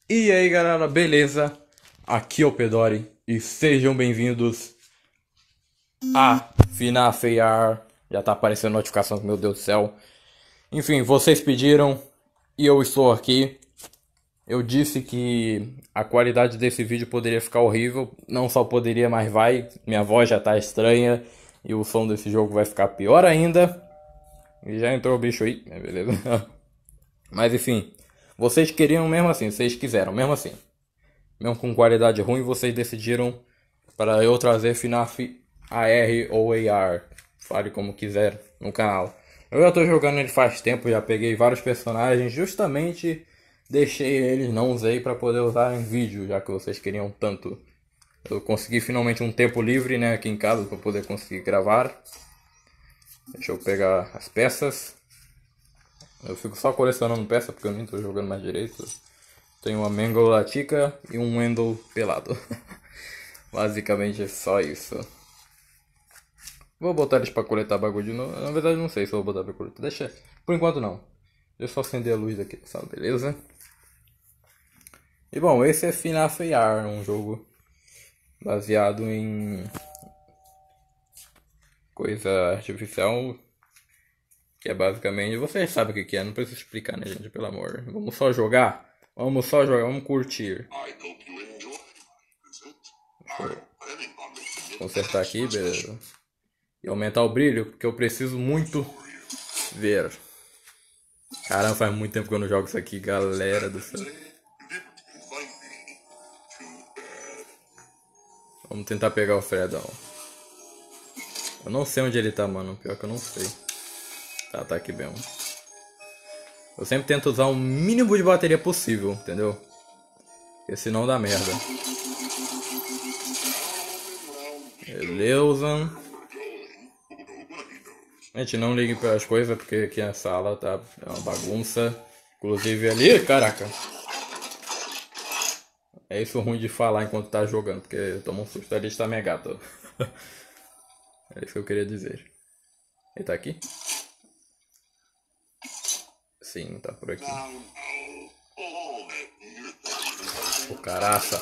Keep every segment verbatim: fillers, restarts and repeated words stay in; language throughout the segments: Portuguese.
E aí galera, beleza? Aqui é o Pedori e sejam bem-vindos a FNAF A R. Já tá aparecendo notificação, meu Deus do céu. Enfim, vocês pediram e eu estou aqui. Eu disse que a qualidade desse vídeo poderia ficar horrível. Não só poderia, mas vai. Minha voz já tá estranha e o som desse jogo vai ficar pior ainda. E já entrou o bicho aí, beleza? Mas enfim, vocês queriam mesmo assim, vocês quiseram mesmo assim. Mesmo com qualidade ruim, vocês decidiram para eu trazer FNAF A R ou A R. Fale como quiser no canal. Eu já estou jogando ele faz tempo, já peguei vários personagens, justamente deixei eles, não usei para poder usar em vídeo, já que vocês queriam tanto. Eu consegui finalmente um tempo livre, né, aqui em casa para poder conseguir gravar. Deixa eu pegar as peças. Eu fico só colecionando peças porque eu nem estou jogando mais direito. Tenho uma Mangle Latica e um Wendell pelado. Basicamente é só isso. Vou botar eles pra coletar bagulho de novo. Na verdade não sei se eu vou botar pra coletar. Deixa. Por enquanto não. Deixa eu só acender a luz daqui, sabe? Beleza? E bom, esse é FNAF A R, um jogo baseado em coisa artificial. Que é basicamente. Vocês sabem o que é, não preciso explicar, né, gente? Pelo amor. Vamos só jogar. Vamos só jogar, vamos curtir. Deixa eu consertar aqui, beleza. E aumentar o brilho, porque eu preciso muito ver. Caramba, faz muito tempo que eu não jogo isso aqui, galera do céu. Vamos tentar pegar o Fredão. Eu não sei onde ele tá, mano. Pior que eu não sei. Tá, tá aqui mesmo. Eu sempre tento usar o mínimo de bateria possível, entendeu? Porque senão dá merda. Beleza. Gente, não ligue para as coisas, porque aqui a sala tá é uma bagunça. Inclusive ali, caraca. É isso ruim de falar enquanto tá jogando, porque toma um susto ali, está minha gata. É isso que eu queria dizer. Ele tá aqui? Sim, tá por aqui. O caraça.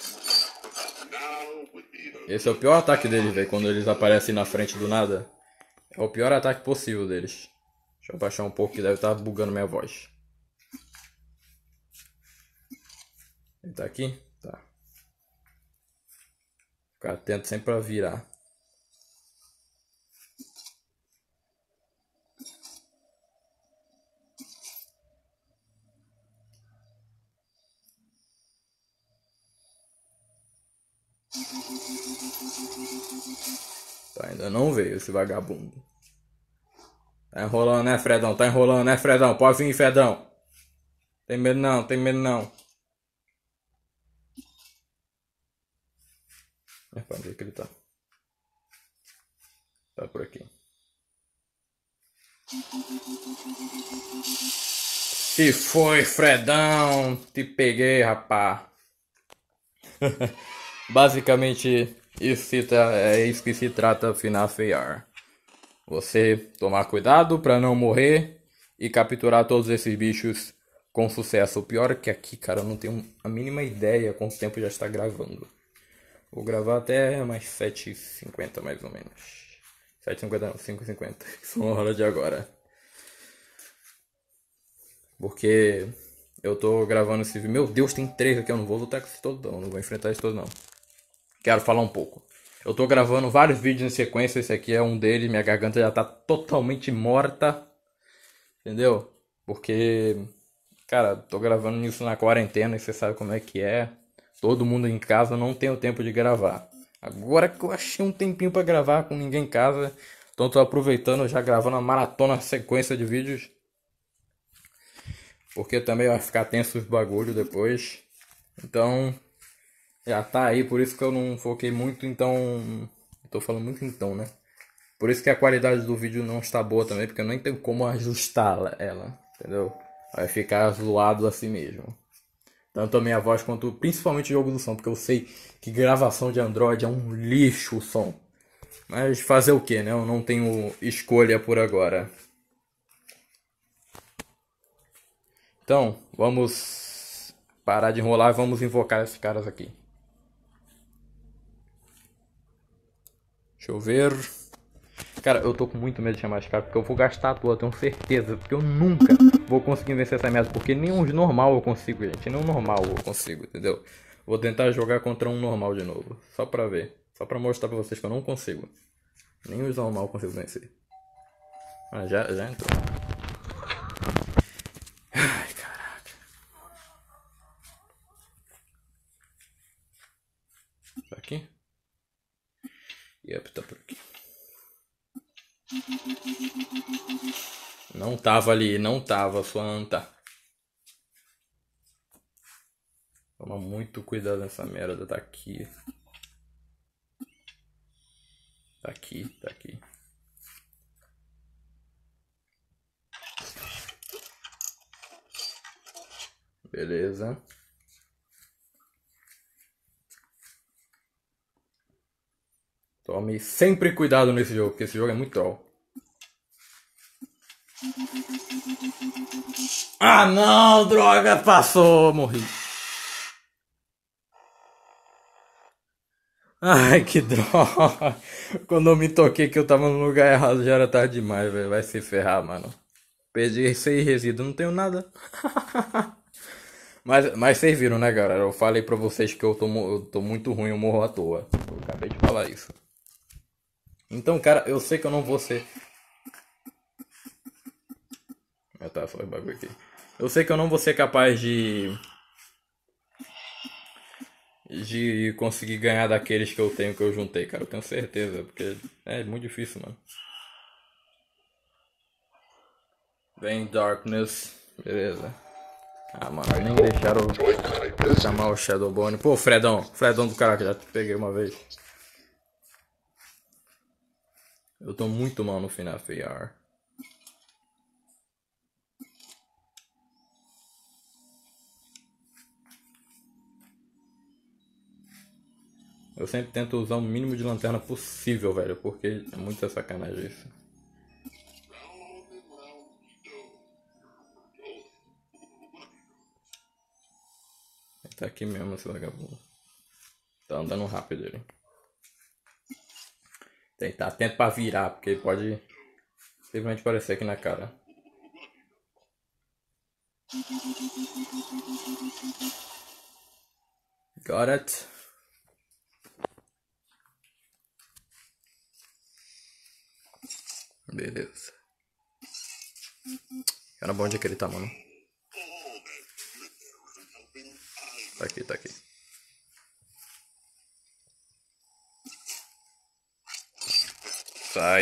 Esse é o pior ataque deles, velho, quando eles aparecem na frente do nada. É o pior ataque possível deles. Deixa eu abaixar um pouco que deve estar bugando minha voz. Ele tá aqui? Tá. Ficar atento sempre pra virar. Tá, ainda não veio esse vagabundo. Tá enrolando, né, Fredão? Tá enrolando, né, Fredão? Pode vir, Fredão. Tem medo não, tem medo não. Epa, onde é que ele tá? Tá por aqui. Se foi, Fredão. Te peguei, rapá. Basicamente, isso se tra- é isso que se trata FNAF A R. Você tomar cuidado pra não morrer e capturar todos esses bichos com sucesso. O pior é que aqui, cara, eu não tenho a mínima ideia quanto tempo já está gravando. Vou gravar até mais sete e cinquenta mais ou menos. sete e cinquenta não, cinco e cinquenta. São a hora de agora. Porque eu tô gravando esse vídeo. Meu Deus, tem três aqui. Eu não vou lutar com esses todos não. Não vou enfrentar esses todos não. Quero falar um pouco. Eu tô gravando vários vídeos em sequência. Esse aqui é um deles. Minha garganta já tá totalmente morta. Entendeu? Porque, cara, tô gravando isso na quarentena e você sabe como é que é. Todo mundo em casa, não tem o tempo de gravar. Agora que eu achei um tempinho pra gravar com ninguém em casa, então tô aproveitando já gravando uma maratona sequência de vídeos. Porque também vai ficar tenso os bagulho depois. Então, já tá aí, por isso que eu não foquei muito, então... Tô falando muito então, né? Por isso que a qualidade do vídeo não está boa também, porque eu nem tenho como ajustar ela, entendeu? Vai ficar zoado assim mesmo. Tanto a minha voz quanto principalmente o jogo do som, porque eu sei que gravação de Android é um lixo o som. Mas fazer o que, né? Eu não tenho escolha por agora. Então, vamos parar de enrolar e vamos invocar esses caras aqui. Deixa eu ver. Cara, eu tô com muito medo de chamar esse cara, porque eu vou gastar a toa, tenho certeza. Porque eu nunca vou conseguir vencer essa merda. Porque nem um normal eu consigo, gente. Nem um normal eu consigo, entendeu? Vou tentar jogar contra um normal de novo. Só pra ver. Só pra mostrar pra vocês que eu não consigo. Nem os normal eu consigo vencer. Ah, já, já entrou. Ai, caraca. Tá aqui? Yep, tá por aqui. Não tava ali, não tava, sua anta. Toma muito cuidado nessa merda, tá aqui. Tá aqui, tá aqui. Beleza. Tome sempre cuidado nesse jogo, porque esse jogo é muito troll. Ah não, droga, passou, morri. Ai, que droga. Quando eu me toquei que eu tava no lugar errado, já era tarde demais, velho. Vai se ferrar, mano. Perdi seis resíduos, não tenho nada. Mas, mas vocês viram, né, galera? Eu falei pra vocês que eu tô, eu tô muito ruim, eu morro à toa. Eu acabei de falar isso. Então, cara, eu sei que eu não vou ser... Ah, tá, só o bagulho aqui. Eu sei que eu não vou ser capaz de... De conseguir ganhar daqueles que eu tenho, que eu juntei, cara. Eu tenho certeza, porque é muito difícil, mano. Vem, Darkness. Beleza. Ah, mano, nem deixaram eu chamar o Shadowbone. Pô, Fredão. Fredão do cara que já te peguei uma vez. Eu tô muito mal no final F A R. Eu sempre tento usar o mínimo de lanterna possível, velho. Porque é muita sacanagem isso. Tá aqui mesmo esse vagabundo. Tá andando rápido ele. Tem que estar atento pra virar, porque ele pode simplesmente aparecer aqui na cara. Got it. Beleza. Era bom onde é que ele tá, mano. Tá aqui, tá aqui. Sai.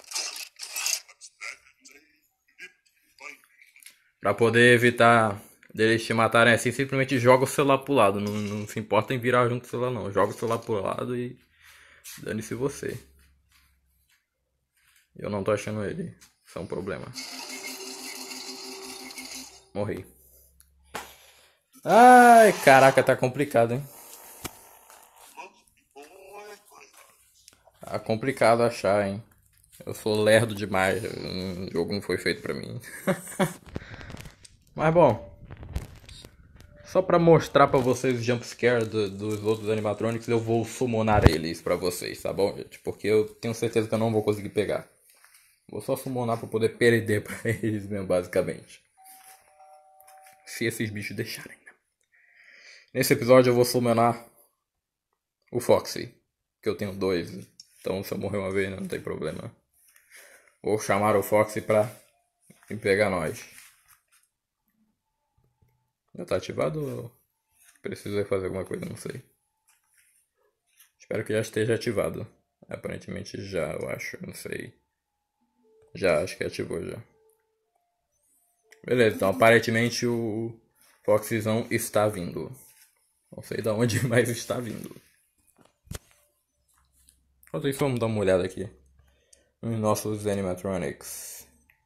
Pra poder evitar deles te matarem assim, simplesmente joga o celular pro lado. Não, não se importa em virar junto com o celular, não. Joga o celular pro lado e dane-se você. Eu não tô achando ele. Isso é um problema. Morri. Ai, caraca, tá complicado, hein? Tá complicado achar, hein? Eu sou lerdo demais. O jogo não foi feito pra mim. Mas bom. Só pra mostrar pra vocês o jumpscare do, dos outros animatronics, eu vou summonar eles pra vocês, tá bom, gente? Porque eu tenho certeza que eu não vou conseguir pegar. Vou só summonar pra poder perder pra eles mesmo, basicamente. Se esses bichos deixarem, né? Nesse episódio eu vou summonar o Foxy. Que eu tenho dois. Então se eu morrer uma vez não tem problema. Vou chamar o Foxy pra vir pegar nós. Já tá ativado ou preciso fazer alguma coisa? Não sei. Espero que já esteja ativado. Aparentemente já, eu acho. Não sei. Já, acho que ativou já. Beleza, então aparentemente o Foxyzão está vindo. Não sei de onde, mas está vindo. Enquanto isso, vamos dar uma olhada aqui nos nossos animatronics.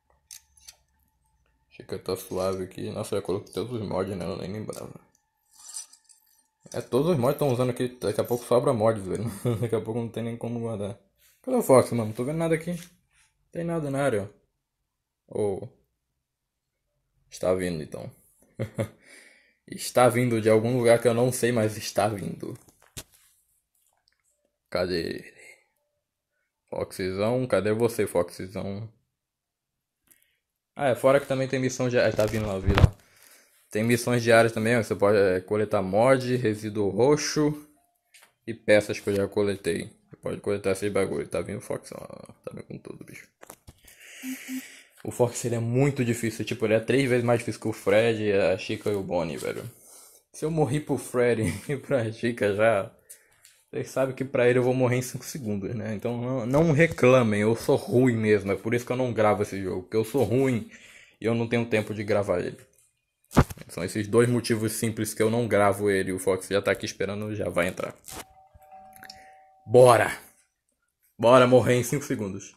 Achei que eu tô suave aqui. Nossa, eu já coloquei todos os mods, né? Eu nem lembrava. É, todos os mods estão usando aqui. Daqui a pouco sobra mods, velho. Daqui a pouco não tem nem como guardar. Cadê o Fox, mano? Não tô vendo nada aqui. Não tem nada na área. Ou... Oh. Está vindo, então. Está vindo de algum lugar que eu não sei, mas está vindo. Cadê ele? Foxzão, cadê você, Foxzão? Ah, é fora que também tem missão diária. Tá vindo lá, vi lá. Tem missões diárias também, ó, você pode é, coletar mod, resíduo roxo e peças que eu já coletei. Você pode coletar esses bagulho. Tá vindo o Fox, ó, tá vindo com tudo, bicho. O Fox ele é muito difícil, tipo, ele é três vezes mais difícil que o Fred, a Chica e o Bonnie, velho. Se eu morrer pro Fred e pra Chica já... Vocês sabem que pra ele eu vou morrer em cinco segundos, né? Então não, não reclamem, eu sou ruim mesmo. É por isso que eu não gravo esse jogo. Porque eu sou ruim e eu não tenho tempo de gravar ele. São esses dois motivos simples que eu não gravo ele. O Fox já tá aqui esperando, já vai entrar. Bora! Bora morrer em cinco segundos.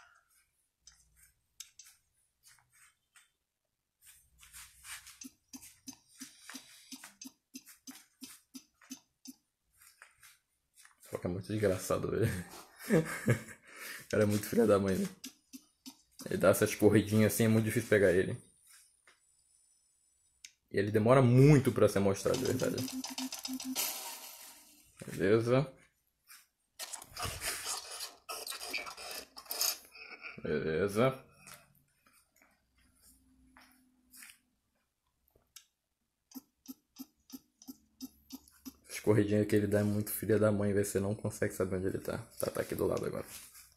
Só que é muito desgraçado, velho. O cara é muito filho da mãe, né? Ele dá essas corridinhas assim, é muito difícil pegar ele. E ele demora muito pra ser mostrado, de verdade. Beleza. Beleza. As corridinhas que ele dá é muito filha da mãe, você não consegue saber onde ele tá. Tá, tá aqui do lado agora.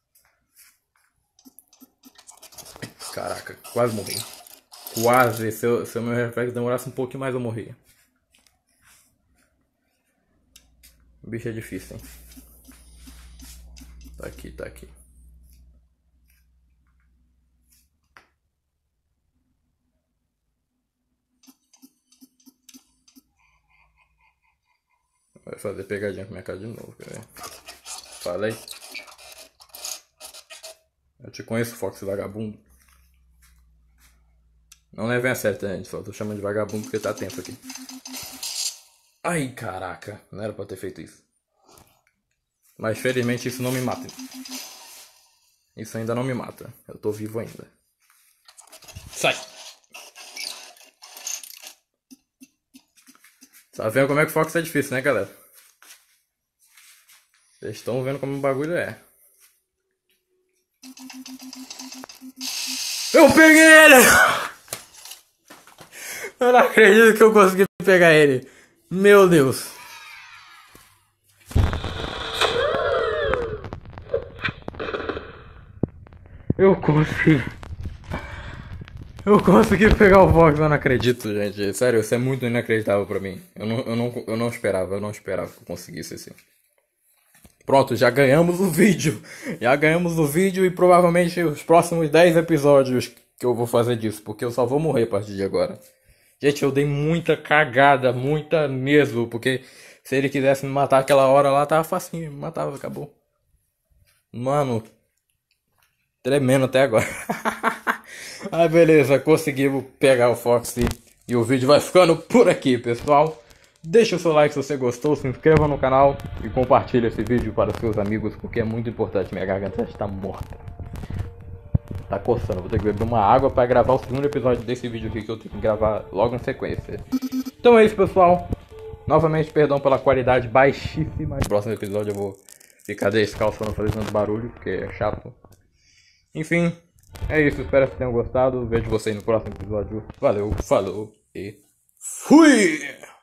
Caraca, quase morri. Quase, se, eu, se o meu reflexo demorasse um pouquinho mais eu morria. O bicho é difícil, hein? Tá aqui, tá aqui. Vai fazer pegadinha com minha cara de novo, quer ver? Falei. Eu te conheço, Fox vagabundo. Não levem a sério, tá, gente? Só tô chamando de vagabundo porque tá tenso aqui. Ai, caraca. Não era pra ter feito isso. Mas felizmente isso não me mata. Isso ainda não me mata. Eu tô vivo ainda. Sai! Tá vendo como é que o Fox é difícil, né, galera? Vocês estão vendo como o bagulho é. Eu peguei ele! Eu não acredito que eu consegui pegar ele. Meu Deus. Eu consegui. Eu consegui pegar o Fox, eu não acredito, gente. Sério, isso é muito inacreditável pra mim. Eu não, eu não, eu não esperava, eu não esperava que eu conseguisse assim. Pronto, já ganhamos o vídeo. Já ganhamos o vídeo e provavelmente os próximos dez episódios que eu vou fazer disso. Porque eu só vou morrer a partir de agora. Gente, eu dei muita cagada, muita mesmo. Porque se ele quisesse me matar aquela hora lá, tava facinho. Me matava, acabou. Mano, tremendo até agora. Ah, beleza, conseguimos pegar o Fox e, e o vídeo vai ficando por aqui, pessoal. Deixa o seu like se você gostou, se inscreva no canal e compartilhe esse vídeo para os seus amigos, porque é muito importante, minha garganta está morta. Tá coçando, vou ter que beber uma água para gravar o segundo episódio desse vídeo aqui que eu tenho que gravar logo em sequência. Então é isso, pessoal. Novamente, perdão pela qualidade baixíssima. No próximo episódio eu vou ficar descalço não fazer tanto barulho, porque é chato. Enfim, é isso, espero que tenham gostado. Vejo vocês no próximo episódio. Valeu, falou e fui!